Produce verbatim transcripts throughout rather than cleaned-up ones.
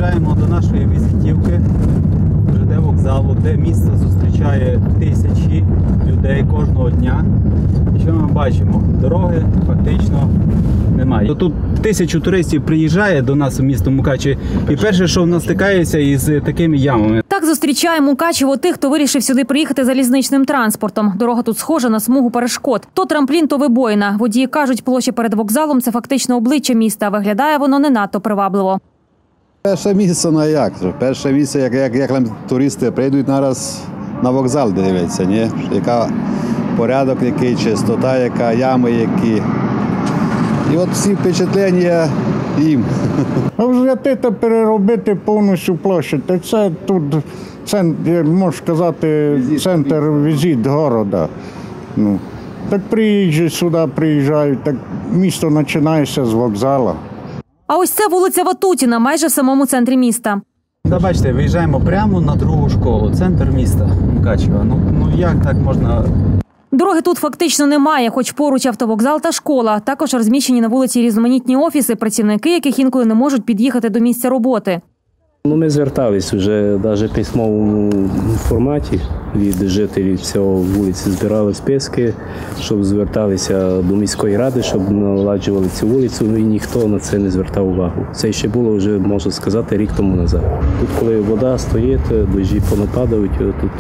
Приїжджаємо до нашої візитівки ЖД вокзалу, де місто зустрічає тисячі людей кожного дня. І що ми бачимо? Дороги фактично немає. Тут тисячу туристів приїжджає до нас у місто Мукачеве, і перше, що в нас стикається із такими ямами. Так зустрічає Мукачево тих, хто вирішив сюди приїхати залізничним транспортом. Дорога тут схожа на смугу перешкод. То трамплін, то вибоїна. Водії кажуть, площа перед вокзалом – це фактично обличчя міста. Виглядає воно не надто привабливо. Перше місце на як? Перше місце, як, як, як туристи прийдуть нараз на вокзал, дивляться, ні? Яка порядок, який, чистота, яка, ями, які. І от всі впечатлення їм. Взяти та переробити повністю площадь. Це тут, це, можна сказати, центр візит міста. Ну, так приїжджі сюди приїжджають, так місто починається з вокзалу. А ось це вулиця Ватутіна, майже в самому центрі міста. Та бачите, виїжджаємо прямо на другу школу, центр міста Мукачева. Ну, ну як так можна? Дороги тут фактично немає, хоч поруч автовокзал та школа. Також розміщені на вулиці різноманітні офіси, працівники яких інколи не можуть під'їхати до місця роботи. Ну, ми звертались вже навіть в письмовому форматі від жителів цього вулиці, збирали списки, щоб зверталися до міської ради, щоб наладжували цю вулицю, ну і ніхто на це не звертав увагу. Це ще було вже, можна сказати, рік тому назад. Тут, коли вода стоїть, дощі понападають, тут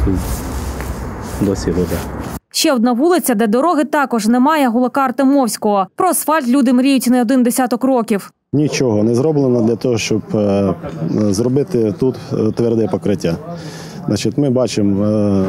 досі вода. Ще одна вулиця, де дороги також немає, Гулака Артемовського. Про асфальт люди мріють не один десяток років. Нічого не зроблено для того, щоб е, зробити тут тверде покриття. Значить, ми бачимо е,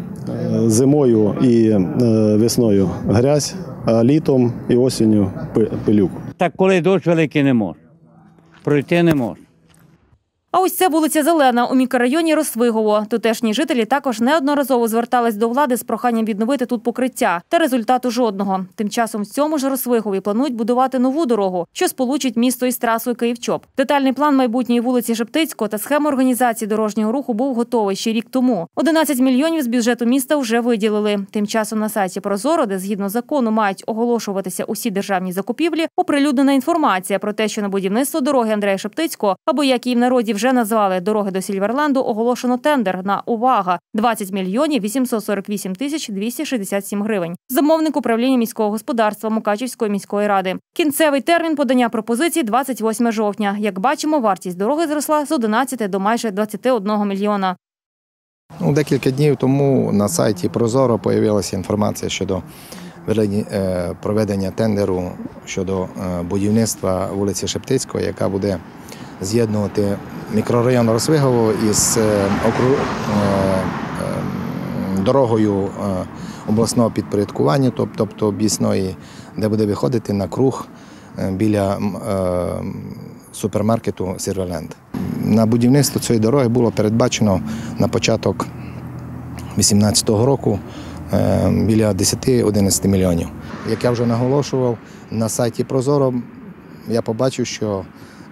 зимою і е, весною грязь, а літом і осінню пилюк. Так коли дощ великий не може, пройти не може. А ось це вулиця Зелена у мікрорайоні Росвигово. Тутешні жителі також неодноразово звертались до влади з проханням відновити тут покриття. Та результату жодного. Тим часом в цьому ж Росвигові планують будувати нову дорогу, що сполучить місто із трасою Київ-Чоп. Детальний план майбутньої вулиці Шептицького та схема організації дорожнього руху був готовий ще рік тому. одинадцять мільйонів з бюджету міста вже виділили. Тим часом на сайті Прозоро, де згідно закону мають оголошуватися усі державні закупівлі, оприлюднена інформація про те, що на будівництво дороги Андрея Шептицького, або як її в народі вже назвали «Дороги до Сільверленду», оголошено тендер на, увага, двадцять мільйонів вісімсот сорок вісім тисяч двісті шістдесят сім гривень. Замовник управління міського господарства Мукачівської міської ради. Кінцевий термін подання пропозицій – двадцять восьме жовтня. Як бачимо, вартість дороги зросла з одинадцяти до майже двадцяти одного мільйона. Ну, декілька днів тому на сайті Прозоро з'явилася інформація щодо проведення тендеру щодо будівництва вулиці Шептицького, яка буде з'єднувати мікрорайон Росвигово із дорогою обласного підпорядкування, тобто об'їзної, де буде виходити на круг біля супермаркету «Сільверленд». На будівництво цієї дороги було передбачено на початок дві тисячі вісімнадцятого року біля десяти-одинадцяти мільйонів. Як я вже наголошував, на сайті Прозоро я побачив, що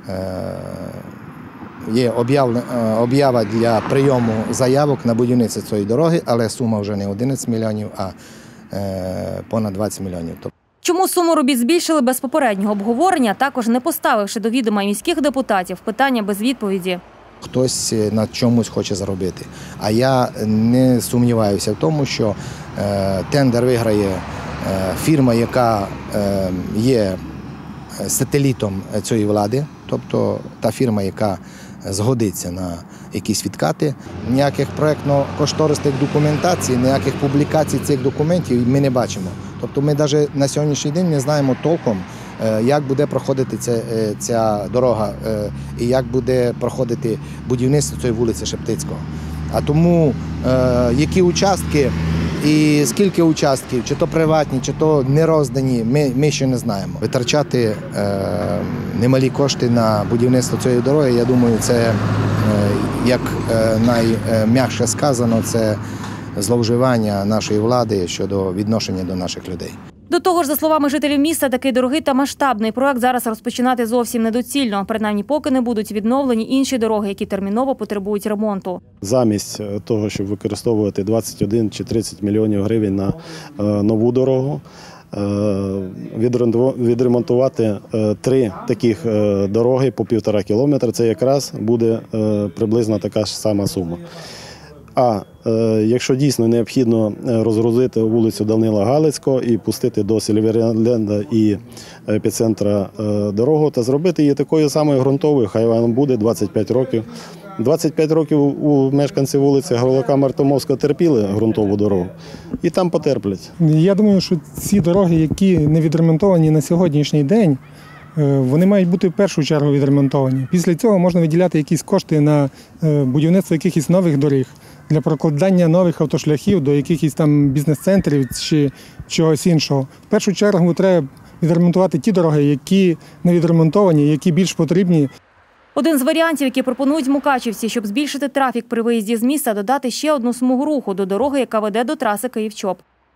є об'ява для прийому заявок на будівництво цієї дороги, але сума вже не одинадцять мільйонів, а понад двадцять мільйонів. Чому суму робіт збільшили без попереднього обговорення, також не поставивши до відома міських депутатів, питання без відповіді. Хтось на чомусь хоче заробити. А я не сумніваюся в тому, що тендер виграє фірма, яка є сателітом цієї влади, тобто та фірма, яка згодиться на якісь відкати. Ніяких проєктно-кошторисних документацій, ніяких публікацій цих документів ми не бачимо. Тобто ми навіть на сьогоднішній день не знаємо толком, як буде проходити ця, ця дорога і як буде проходити будівництво цієї вулиці Шептицького. А тому які участки і скільки участків, чи то приватні, чи то не роздані, ми, ми ще не знаємо. Витрачати е, немалі кошти на будівництво цієї дороги, я думаю, це, е, як е, найм'якше сказано, це зловживання нашої влади щодо відношення до наших людей. До того ж, за словами жителів міста, такий дорогий та масштабний проект зараз розпочинати зовсім недоцільно. Принаймні, поки не будуть відновлені інші дороги, які терміново потребують ремонту. Замість того, щоб використовувати двадцять один чи тридцять мільйонів гривень на нову дорогу, відремонтувати три таких дороги по півтора кілометра. Це якраз буде приблизно така ж сама сума. А е, якщо дійсно необхідно розгрузити вулицю Данила Галицького і пустити до Сільверленда і епіцентра е, дорогу, та зробити її такою самою ґрунтовою, хай вона буде двадцять п'ять років. двадцять п'ять років у мешканців вулиці Горлака Мартомовського терпіли ґрунтову дорогу і там потерплять. Я думаю, що ці дороги, які не відремонтовані на сьогоднішній день, вони мають бути в першу чергу відремонтовані. Після цього можна виділяти якісь кошти на будівництво якихось нових доріг, для прокладання нових автошляхів до якихось там бізнес-центрів чи чогось іншого. В першу чергу треба відремонтувати ті дороги, які не відремонтовані, які більш потрібні. Один з варіантів, які пропонують мукачівці, щоб збільшити трафік при виїзді з міста, додати ще одну смугу руху до дороги, яка веде до траси Київ-Чоп.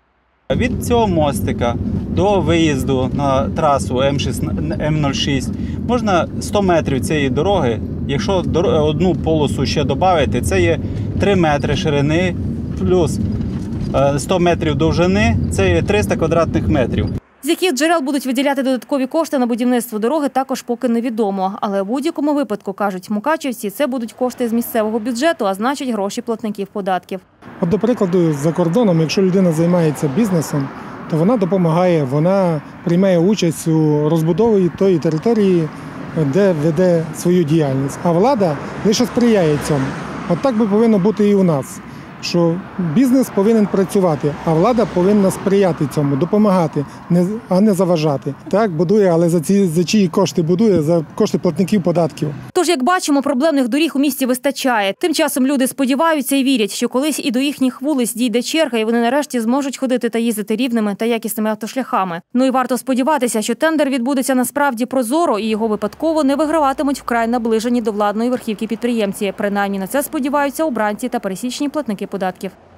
Від цього мостика до виїзду на трасу М нуль шість можна сто метрів цієї дороги, якщо одну полосу ще додати, це є три метри ширини плюс сто метрів довжини, це є триста квадратних метрів. З яких джерел будуть виділяти додаткові кошти на будівництво дороги, також поки невідомо. Але в будь-якому випадку, кажуть мукачівці, це будуть кошти з місцевого бюджету, а значить гроші платників податків. От, до прикладу, за кордоном, якщо людина займається бізнесом, то вона допомагає, вона приймає участь у розбудові тої території, де веде свою діяльність. А влада лише сприяє цьому. От так би повинно бути і у нас, що бізнес повинен працювати, а влада повинна сприяти цьому, допомагати, а не заважати. Так, будує, але за ці за чиї кошти будує, за кошти платників податків. Тож, як бачимо, проблемних доріг у місті вистачає. Тим часом люди сподіваються і вірять, що колись і до їхніх вулиць дійде черга, і вони нарешті зможуть ходити та їздити рівними та якісними автошляхами. Ну і варто сподіватися, що тендер відбудеться насправді прозоро і його випадково не виграватимуть вкрай наближені до владної верхівки підприємці. Принаймні на це сподіваються обранці та пересічні платники податків.